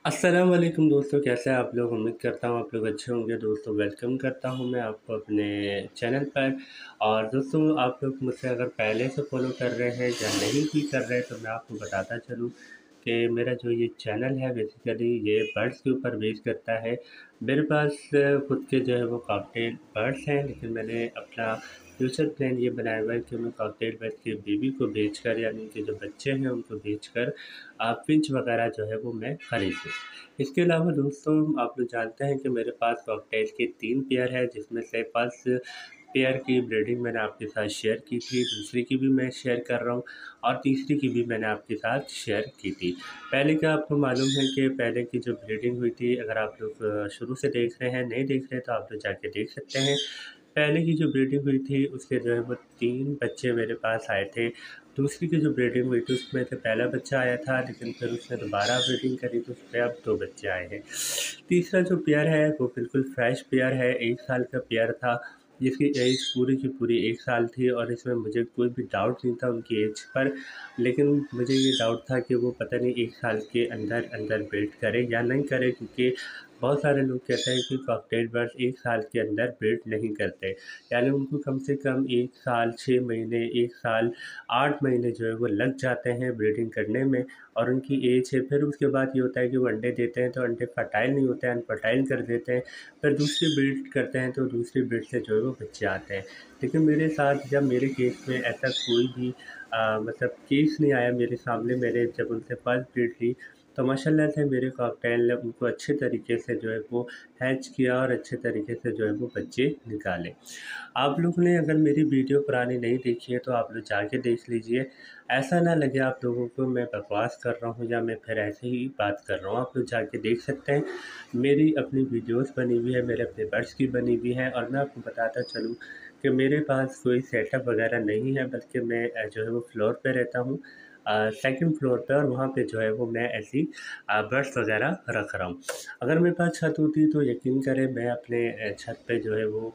अस्सलाम वालेकुम दोस्तों, कैसे हैं आप लोग। उम्मीद करता हूँ आप लोग अच्छे होंगे। दोस्तों वेलकम करता हूँ मैं आपको अपने चैनल पर। और दोस्तों आप लोग मुझसे अगर पहले से फॉलो कर रहे हैं या नहीं भी कर रहे हैं तो मैं आपको बताता चलूँ कि मेरा जो ये चैनल है बेसिकली ये बर्ड्स के ऊपर बेस करता है। मेरे पास खुद के जो है वो कॉकटेल बर्ड्स हैं, लेकिन मैंने अपना फ्यूचर प्लान ये बनाया हुआ है कि मैं कॉकटेल बर्ड के बेबी को बेचकर, यानी कि जो बच्चे हैं उनको बेचकर फिंच वगैरह जो है वो मैं खरीदूँ। इसके अलावा दोस्तों आप लोग जानते हैं कि मेरे पास कॉकटेल के 3 पेयर है, जिसमें से फर्स्ट पेयर की ब्रीडिंग मैंने आपके साथ शेयर की थी, दूसरी की भी मैं शेयर कर रहा हूँ और तीसरी की भी मैंने आपके साथ शेयर की थी। पहले का आपको मालूम है कि पहले की जो ब्रीडिंग हुई थी, अगर आप लोग शुरू से देख रहे हैं, नहीं देख रहे तो आप लोग जाके देख सकते हैं। पहले की जो ब्रीडिंग हुई थी उसके जो है वो 3 बच्चे मेरे पास आए थे। दूसरी की जो ब्रीडिंग हुई थी उसमें से पहला बच्चा आया था, लेकिन फिर उसने दोबारा ब्रीडिंग करी तो उसमें अब 2 बच्चे आए हैं। तीसरा जो पेयर है वो बिल्कुल फ्रेश पेयर है, 1 साल का पेयर था, जिसकी एज पूरी की पूरी 1 साल थी और इसमें मुझे कोई भी डाउट नहीं था उनकी एज पर। लेकिन मुझे ये डाउट था कि वो पता नहीं 1 साल के अंदर ब्रीड करें या नहीं करें, क्योंकि बहुत सारे लोग कहते हैं कि कॉकटेल बर्ड्स 1 साल के अंदर ब्रीड नहीं करते। यानी उनको कम से कम 1 साल 6 महीने, 1 साल 8 महीने जो है वो लग जाते हैं ब्रीडिंग करने में। और उनकी एज है, फिर उसके बाद ये होता है कि वो अंडे देते हैं तो अंडे फर्टाइल नहीं होते हैं, अनफर्टाइल कर देते हैं। फिर दूसरी ब्रीड करते हैं तो दूसरी ब्रीड से जो है वो बच्चे आते हैं। लेकिन मेरे साथ जब मेरे केस में ऐसा कोई भी मतलब केस नहीं आया मेरे सामने, मैंने जब उनसे फर्स्ट ब्रीड ली तो माशाल्लाह से मेरे कॉकटेल ने उनको अच्छे तरीके से जो है वो हैच किया और अच्छे तरीके से जो है वो बच्चे निकाले। आप लोगों ने अगर मेरी वीडियो पुरानी नहीं देखी है तो आप लोग जाके देख लीजिए। ऐसा ना लगे आप लोगों को मैं बकवास कर रहा हूँ या मैं फिर ऐसे ही बात कर रहा हूँ। आप लोग जाके देख सकते हैं, मेरी अपनी वीडियोस बनी हुई है, मेरे अपने बर्ड्स की बनी हुई है। और मैं आपको बताता चलूँ कि मेरे पास कोई सेटअप वगैरह नहीं है, बल्कि मैं जो है वो फ्लोर पे रहता हूँ, सेकंड फ्लोर पे, और वहाँ पे जो है वो मैं ऐसी बर्ड्स वगैरह रख रहा हूँ। अगर मेरे पास छत होती तो यकीन करें मैं अपने छत पे जो है वो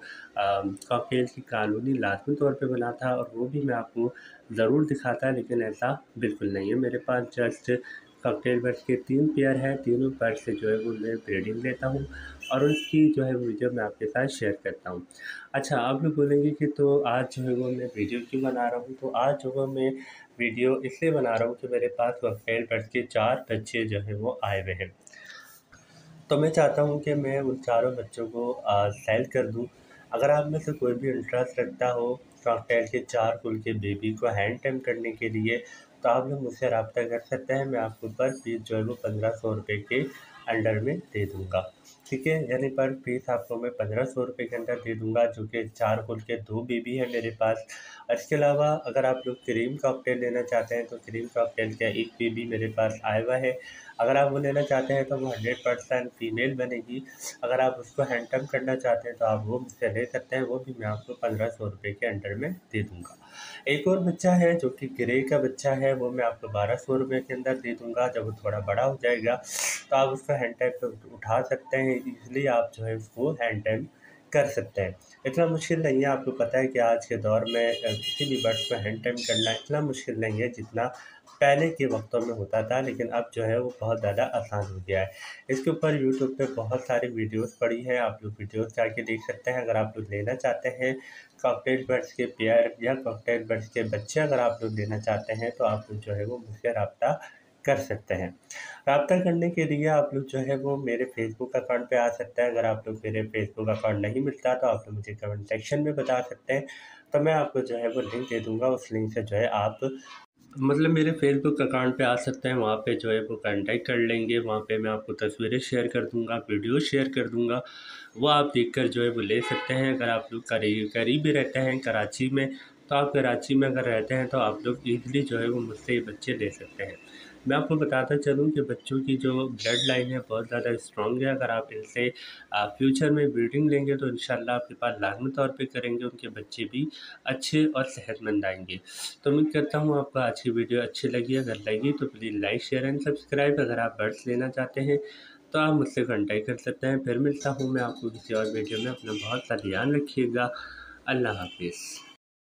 कॉकटेल की कॉलोनी लाज़मी तौर पे बनाता और वो भी मैं आपको ज़रूर दिखाता, लेकिन ऐसा बिल्कुल नहीं है। मेरे पास जस्ट कॉकटेल बर्ड्स के 3 पेयर हैं, तीनों बर्ड से जो है वो मैं ब्रीडिंग लेता हूँ और उसकी जो है वो वीडियो मैं आपके साथ शेयर करता हूँ। अच्छा, आप लोग बोलेंगे कि तो आज जो है वो मैं वीडियो क्यों बना रहा हूँ? तो आज जो है मैं वीडियो इसलिए बना रहा हूँ कि मेरे पास कॉकटेल बर्ड्स के 4 बच्चे जो हैं वो आए हुए हैं। तो मैं चाहता हूँ कि मैं उन चारों बच्चों को सेल कर दूँ। अगर आप में से कोई भी इंटरेस्ट रखता हो कॉकटेल के 4 कुल के बेबी को हैंड टैम करने के लिए, तो आप लोग मुझसे रब्ता कर सकते हैं। मैं आपको पर पीस जो है वो 1500 रुपये के अंडर में दे दूँगा। ठीक है? यानी पर पीस आपको मैं 1500 रुपये के अंदर दे दूँगा, जो कि 4 कुल के 2 बेबी हैं मेरे पास। और इसके अलावा अगर आप लोग क्रीम कॉकटेल लेना चाहते हैं तो क्रीम कॉकटेल का एक बेबी मेरे पास आया हुआ है। अगर आप वो लेना चाहते हैं तो वो 100% फीमेल बनेगी। अगर आप उसको हैंड टर्म करना चाहते हैं तो आप वो मुझसे ले सकते हैं, वो भी मैं आपको 1500 रुपये के अंडर में दे दूँगा। एक और बच्चा है जो कि ग्रे का बच्चा है, वो मैं आपको 1200 रुपये के अंदर दे दूँगा। जब वो थोड़ा बड़ा हो जाएगा तो आप उसको हैंड टाइम पे उठा सकते हैं, ईज़िली आप जो है उसको हैंड टाइम कर सकते हैं। इतना मुश्किल नहीं है, आपको पता है कि आज के दौर में किसी भी बर्ड्स को हैंड टाइम करना इतना मुश्किल नहीं है जितना पहले के वक़्तों में होता था, लेकिन अब जो है वो बहुत ज़्यादा आसान हो गया है। इसके ऊपर यूट्यूब पे बहुत सारी वीडियोज़ पड़ी हैं, आप लोग वीडियोज़ जाके देख सकते हैं। अगर आप लोग लेना चाहते हैं कॉकटेल बर्ड्स के पेयर या कॉकटेल बर्ड्स के बच्चे अगर आप लोग लेना चाहते हैं तो आप लोग जो है वो मुझसे रब्ता कर सकते हैं। रब्ता करने के लिए आप लोग जो है वो मेरे फ़ेसबुक अकाउंट पे आ सकते हैं। अगर आप लोग मेरे फ़ेसबुक अकाउंट नहीं मिलता तो आप लोग मुझे कमेंट सेक्शन में बता सकते हैं, तो मैं आपको जो है वो लिंक दे दूँगा। उस लिंक से जो है आप मतलब मेरे फ़ेसबुक अकाउंट पे आ सकते हैं, वहाँ पे जो है वो कॉन्टैक्ट कर लेंगे। वहाँ पे मैं आपको तस्वीरें शेयर कर दूँगा, वीडियो शेयर कर दूँगा, वो आप देखकर जो है वो ले सकते हैं। अगर आप लोग करीब ही रहते हैं कराची में, तो आप कराची में अगर रहते हैं तो आप लोग ईज़िली जो है वो मुझसे ये बच्चे ले सकते हैं। मैं आपको बताता चलूँ कि बच्चों की जो ब्लड लाइन है बहुत ज़्यादा स्ट्रॉन्ग है। अगर आप इनसे फ्यूचर में ब्रीडिंग लेंगे तो इंशाल्लाह आपके पास लाज़मी तौर पे करेंगे, उनके बच्चे भी अच्छे और सेहतमंद आएँगे। तो उम्मीद करता हूँ आपको आज की वीडियो अच्छी लगी। अगर लगी तो please like, share and subscribe. अगर आप बर्ड्स लेना चाहते हैं तो आप मुझसे कॉन्टैक्ट कर सकते हैं। फिर मिलता हूँ मैं आपको किसी और वीडियो में। अपना बहुत सा ध्यान रखिएगा। अल्लाह हाफ़िज़।